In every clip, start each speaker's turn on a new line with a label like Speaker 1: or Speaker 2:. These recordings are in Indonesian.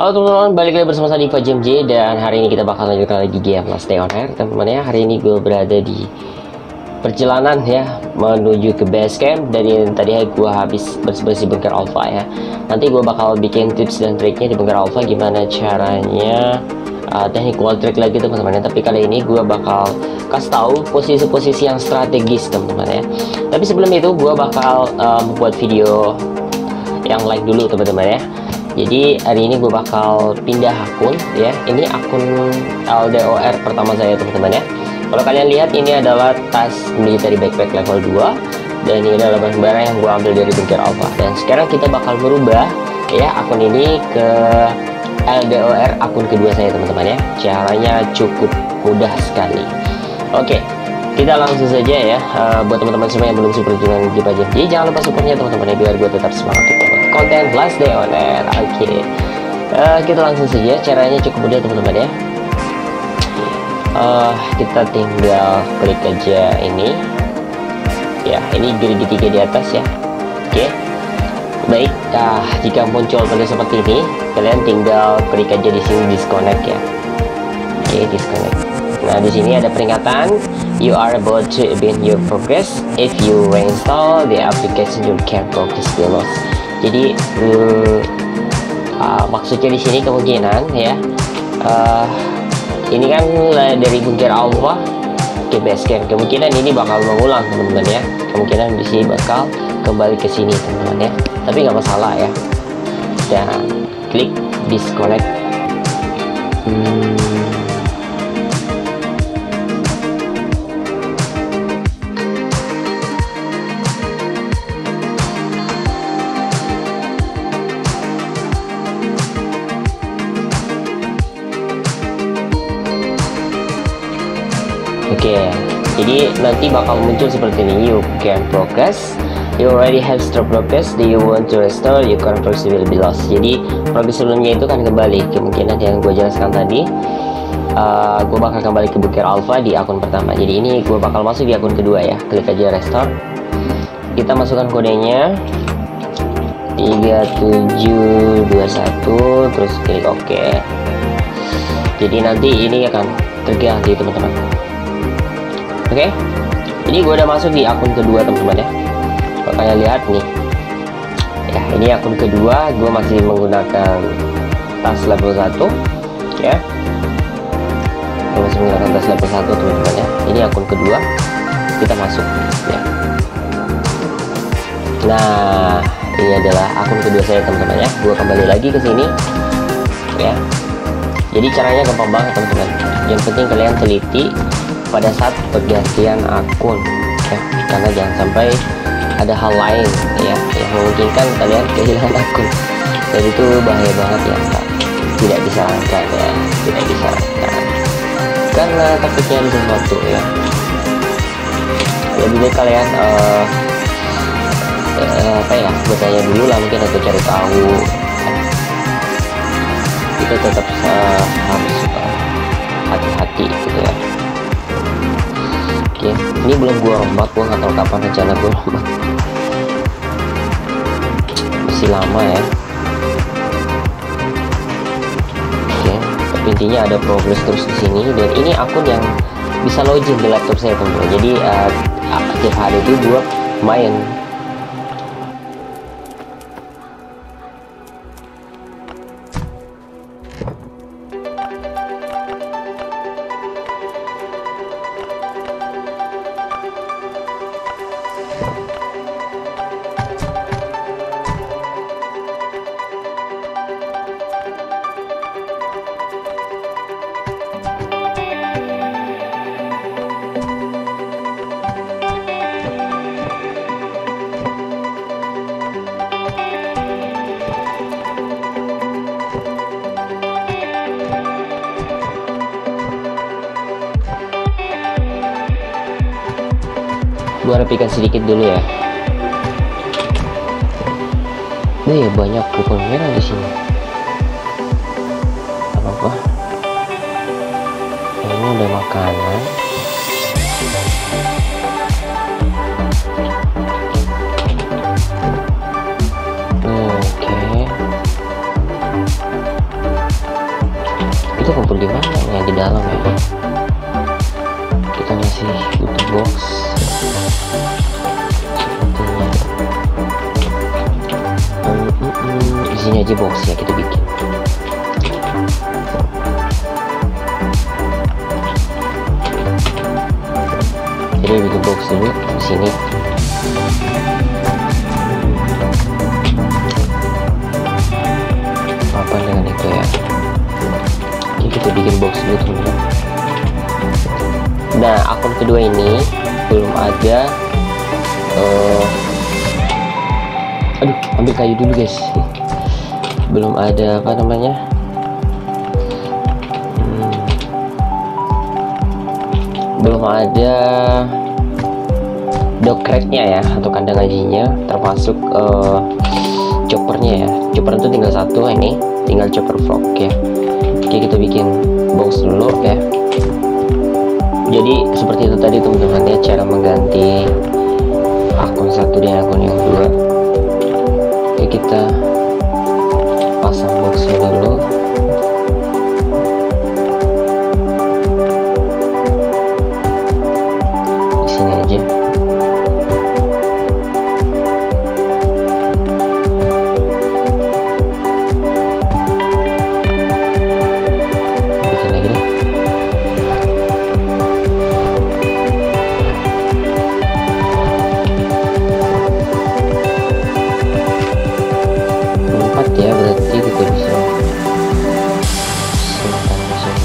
Speaker 1: Halo teman-teman, balik lagi bersama saya Diva JMJ. Dan hari ini kita bakal lanjutkan lagi game Last Day on Air. Teman-teman ya, hari ini gue berada di perjalanan ya menuju ke base camp. Dari tadi gue habis bersih-bersih bunker alpha ya. Nanti gue bakal bikin tips dan triknya di bunker alpha, gimana caranya teknik wall trick lagi teman-teman ya. Tapi kali ini gue bakal kasih tahu posisi-posisi yang strategis teman-teman ya. Tapi sebelum itu gue bakal membuat video yang like dulu teman-teman ya. Jadi hari ini gue bakal pindah akun ya. Ini akun LDOR pertama saya teman-teman ya. Kalau kalian lihat, ini adalah tas military backpack level 2. Dan ini adalah barang yang gue ambil dari bunker alpha. Dan sekarang kita bakal merubah ya akun ini ke LDOR akun kedua saya teman-teman ya. Caranya cukup mudah sekali. Oke, kita langsung saja ya. Buat teman-teman semua yang belum support dengan Diva JMJ, jangan lupa supportnya teman-teman ya, biar gue tetap semangat untuk konten Last Day on Air. Oke, kita langsung saja. Caranya cukup mudah teman-teman ya. Kita tinggal klik aja ini ya, ini gerigi 3 di atas ya. Oke, baik. Jika muncul pada seperti ini, kalian tinggal klik aja di sini disconnect ya. Oke, disconnect. Nah, di sini ada peringatan, you are about to abandon your progress. If you reinstall the application, your can progress be lost. Jadi maksudnya di sini kemungkinan ya, ini kan dari bunker alpha ke base camp, kemungkinan ini bakal mengulang teman-teman ya. Kemungkinan di sini bakal kembali ke sini teman-teman ya. Tapi nggak masalah ya. Dan klik disconnect. Oke, jadi nanti bakal muncul seperti ini, you can progress, you already have start progress, do you want to restore, your current progress will be lost. Jadi progress sebelumnya itu kan kembali, kemungkinan yang gue jelaskan tadi. Gue bakal kembali ke bunker alpha di akun pertama. Jadi ini gue bakal masuk di akun kedua ya. Klik aja restore, kita masukkan kodenya 3721, terus klik OK. Jadi nanti ini akan terganti teman-teman. Oke, ini gue udah masuk di akun kedua teman-teman ya. Kalau kalian lihat nih ya, ini akun kedua, gue masih menggunakan tas level 1 ya. Gue masih menggunakan tas level 1 teman-teman ya. Ini akun kedua, kita masuk ya. Nah, ini adalah akun kedua saya teman-teman ya. Gue kembali lagi ke sini ya. Jadi caranya gampang banget teman-teman. Yang penting kalian teliti pada saat pergantian akun ya, karena jangan sampai ada hal lain ya yang memungkinkan kalian kehilangan akun, dan itu bahaya banget ya, tidak disarankan ya, tidak disarankan karena takutnya ada sesuatu ya. Lebih baik kalian apa ya, bertanya dulu lah mungkin, atau cari tahu ya. Kita tetap harus hati-hati gitu ya. Oke, ini belum gua rombak, gua nggak tahu kapan rencana gua rombak, masih lama ya. Oke, tapi intinya ada progress terus di sini, dan ini akun yang bisa login di laptop saya teman-teman. Jadi tiap hari itu gua main. Gua rapikan sedikit dulu ya. Ya banyak kupon merah di sini. Apa-apa. Ini udah makanan. Oke. itu kumpul di mana? Yang di dalam ya. Kita masih butuh box. Sepertinya. Di sini aja boxnya kita bikin. Jadi bikin box dulu di sini. Apa dengan itu ya? Oke, kita bikin box dulu teman-teman. Nah, akun kedua ini belum ada. Aduh, ambil kayu dulu guys. Belum ada apa namanya? Belum ada dockratnya ya, atau kandang anjingnya, termasuk choppernya ya. Chopper itu tinggal satu, ini tinggal chopper vlog ya. Oke, kita bikin box dulu ya. Jadi seperti itu tadi teman-teman ya, cara mengganti akun satu dan akun yang dua. Oke, kita pasang boxnya dulu. Di sini aja. Bikin lagi deh. Ya, berarti kita bisa simpan di sini.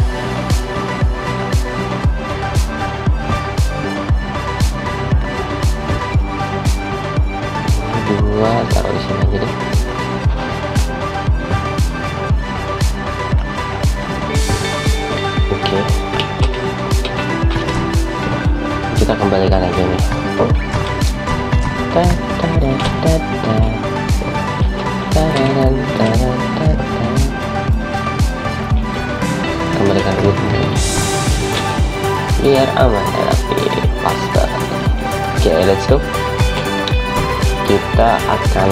Speaker 1: Dua taruh di sini aja deh. Oke, kita kembalikan aja nih. Kembalikan dulu biar aman ya, tapi pasta. Oke, let's go. Kita akan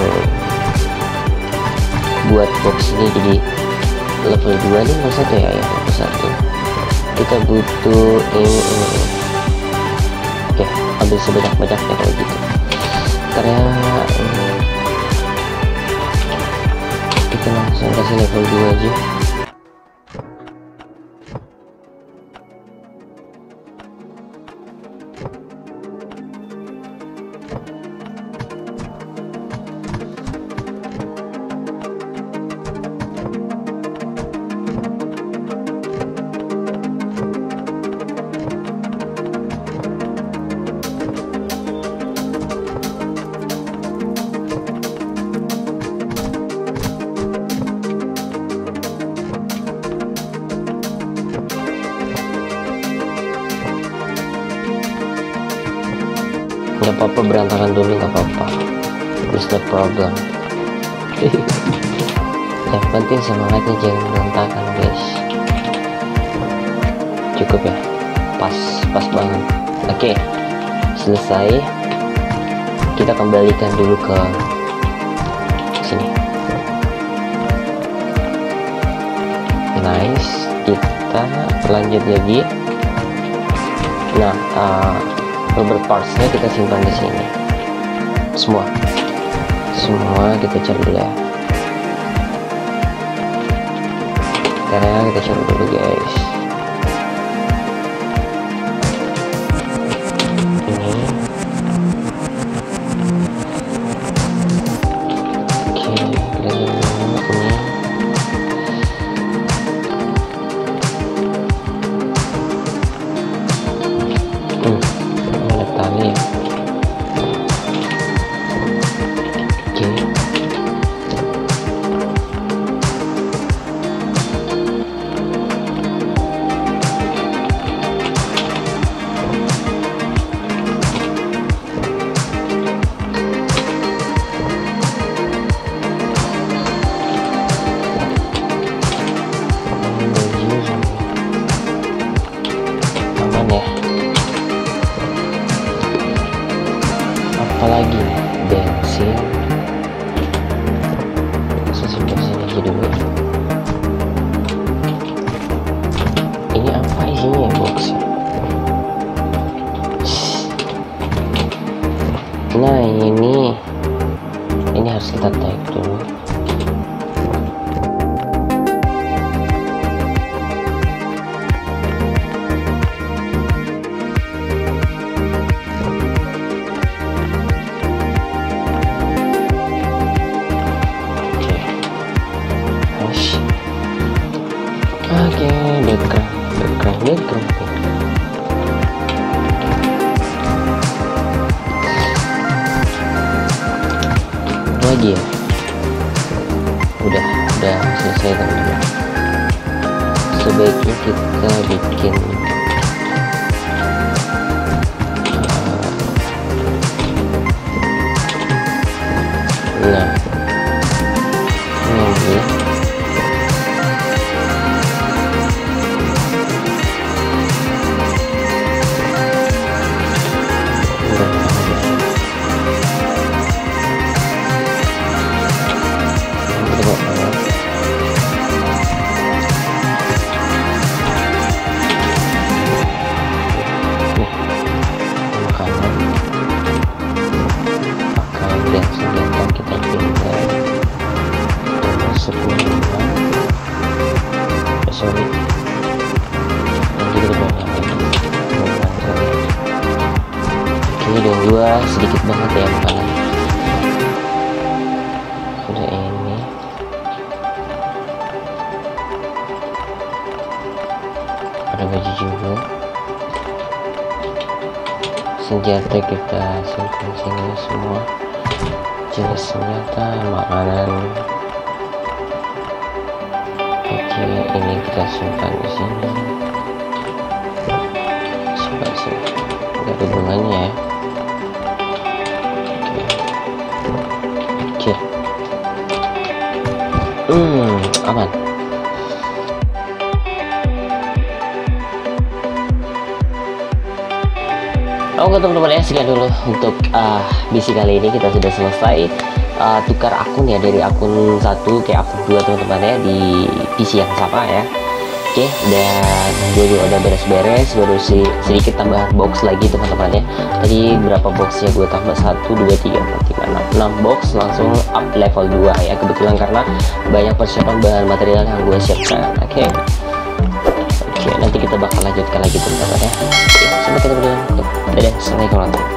Speaker 1: buat box ini jadi level 2 nih, level 1 ya, level 1. Kita butuh ini. Oke, ambil sebanyak-banyaknya kalau gitu, karena kita langsung kasih level 2 aja. Gak apa-apa berantakan dulu, gak apa-apa, it's no problem. Yang penting semangatnya jangan berantakan guys. Cukup ya, pas banget. Oke, selesai. Kita kembalikan dulu ke sini. Nice, kita lanjut lagi. Nah, rubber partsnya kita simpan di sini. Semua kita cari dulu ya. Karena kita cari dulu guys. Ini. Oke, kita ini. Tali. Oke. Aman ya. Apalagi bensin, saya simpan sini aja dulu. background lagi ya. Udah selesai teman-teman. Sebaiknya kita bikin nah ini dan dua sedikit banget ya makanan. Udah ini ada baju juga, senjata kita simpan sini semua, jenis senjata, makanan. Oke, ini kita simpan di sini, simpan sini, nggak ada hubungannya ya. Aman. Oke teman-teman ya, sekian dulu untuk misi kali ini. Kita sudah selesai tukar akun ya, dari akun 1 ke akun 2 teman-teman ya, di PC yang sama ya. Oke, dan gue juga udah beres-beres, baru sedikit tambahan box lagi teman-teman ya. Tadi berapa boxnya gue tambah, 1 2 3 4 5 6 box, langsung up level 2 ya, kebetulan karena banyak persiapan bahan material yang gue siapkan. Oke, nanti kita bakal lanjutkan lagi teman-teman ya. Oke, sampai ketemu di dalam. Dadah, assalamualaikum warahmatullahi wabarakatuh.